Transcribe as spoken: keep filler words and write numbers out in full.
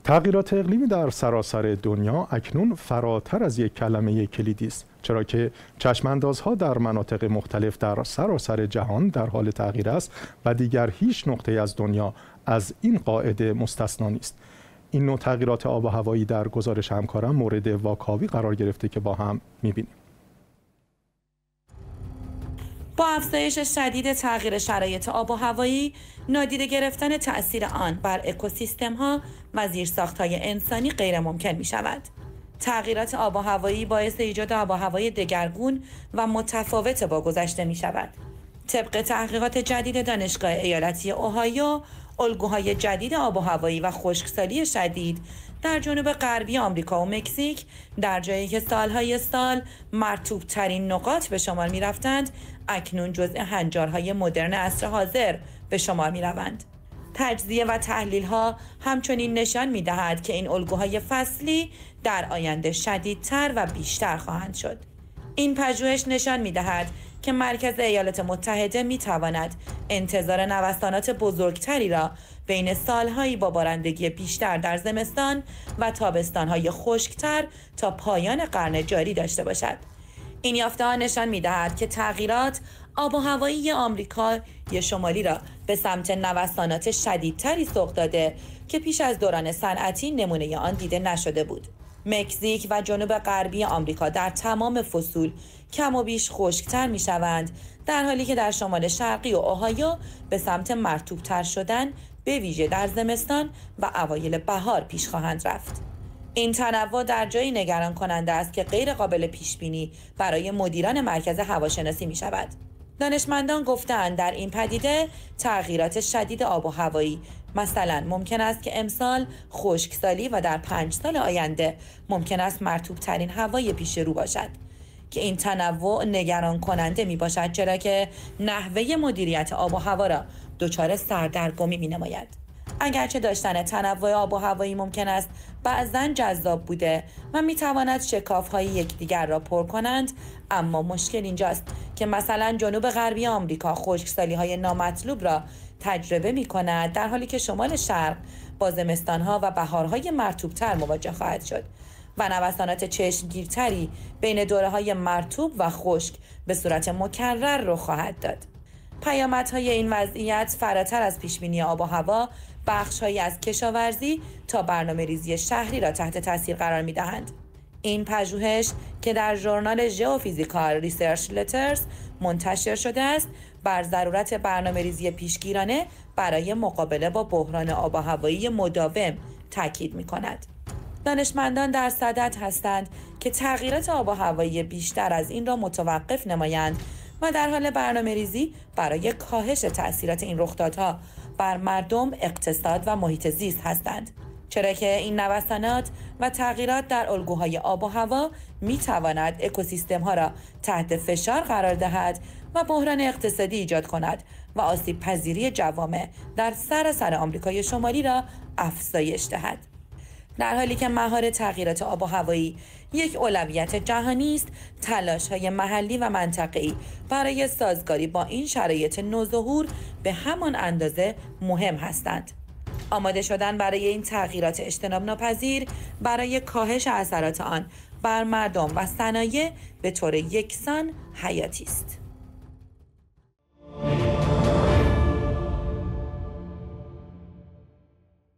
تغییرات اقلیمی در سراسر دنیا اکنون فراتر از یک کلمه کلیدی است، چرا که چشماندازها در مناطق مختلف در سراسر جهان در حال تغییر است و دیگر هیچ نقطه از دنیا از این قاعده مستثنا نیست. این نوع تغییرات آب و هوایی در گزارش همکارم مورد واکاوی قرار گرفته که با هم می‌بینیم. با افزایش شدید تغییر شرایط آب و هوایی، نادیده گرفتن تأثیر آن بر اکوسیستم‌ها و زیرساخت‌های انسانی غیر ممکن می‌شود. تغییرات آب و هوایی باعث ایجاد آب و هوای دگرگون و متفاوت با گذشته می‌شود. طبق تحقیقات جدید دانشگاه ایالتی اوهایو، الگوهای جدید آب و هوایی و خشکسالی شدید در جنوب غربی آمریکا و مکزیک، در جایی که سالهای سال مرطوب‌ترین نقاط به شمار می‌رفتند، اکنون جزء هنجارهای مدرن عصر حاضر به شمار می‌روند. تجزیه و تحلیل‌ها همچنین نشان می‌دهد که این الگوهای فصلی در آینده شدیدتر و بیشتر خواهند شد. این پژوهش نشان می‌دهد که مرکز ایالات متحده می‌تواند انتظار نوسانات بزرگتری را بین سالهایی با بارندگی بیشتر در زمستان و تابستان‌های خشکتر تا پایان قرن جاری داشته باشد. این یافته‌ها نشان می‌دهد که تغییرات آب و هوایی آمریکای شمالی را به سمت نوسانات شدیدتری سوق داده که پیش از دوران صنعتی نمونه آن دیده نشده بود. مکزیک و جنوب غربی آمریکا در تمام فصول کم و بیش خشکتر می‌شوند، در حالی که در شمال شرقی و اوهایو به سمت مرطوب‌تر شدن به ویژه در زمستان و اوایل بهار پیش خواهند رفت. این تنوع در جایی نگران کننده است که غیر قابل پیش بینی برای مدیران مرکز هواشناسی می شود. دانشمندان گفتند در این پدیده تغییرات شدید آب و هوایی مثلا ممکن است که امسال خشکسالی و در پنج سال آینده ممکن است مرطوب ترین هوای پیش رو باشد که این تنوع نگران کننده می باشد، چرا که نحوه مدیریت آب و هوا را دچار سردرگمی می نماید. اگرچه داشتن تنوع آب و هوایی ممکن است بعضاً جذاب بوده و میتواند شکاف‌های یکدیگر را پر کنند، اما مشکل اینجاست که مثلا جنوب غربی آمریکا خشکسالی‌های نامطلوب را تجربه می‌کند، در حالی که شمال شرق با زمستان‌ها و بهارهای مرطوب‌تر مواجه خواهد شد و نوسانات چشمگیرتری بین دوره‌های مرطوب و خشک به صورت مکرر رخ خواهد داد. پیامدهای این وضعیت فراتر از پیشبینی آب و هوا، بخش‌هایی از کشاورزی تا برنامه‌ریزی شهری را تحت تاثیر قرار می‌دهند. این پژوهش که در ژورنال ژئوفیزیکال ریسرچ لترز منتشر شده است، بر ضرورت برنامه‌ریزی پیشگیرانه برای مقابله با بحران آب و هوایی مداوم تاکید می‌کند. دانشمندان در صدد هستند که تغییرات آب و هوایی بیشتر از این را متوقف نمایند و در حال برنامه‌ریزی برای کاهش تأثیرات این رخدادها بر مردم، اقتصاد و محیط زیست هستند، چرا که این نوسانات و تغییرات در الگوهای آب و هوا می‌تواند اکوسیستم‌ها را تحت فشار قرار دهد و بحران اقتصادی ایجاد کند و آسیب پذیری جوامع در سراسر آمریکای شمالی را افزایش دهد. در حالی که مهار تغییرات آب و هوایی یک اولویت جهانی است، تلاش‌های محلی و منطقه‌ای برای سازگاری با این شرایط نوظهور به همان اندازه مهم هستند. آماده شدن برای این تغییرات اجتناب ناپذیر برای کاهش اثرات آن بر مردم و صنایع به طور یکسان حیاتی است.